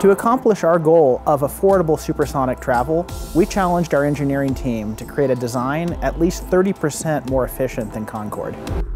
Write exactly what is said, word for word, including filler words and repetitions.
To accomplish our goal of affordable supersonic travel, we challenged our engineering team to create a design at least thirty percent more efficient than Concorde.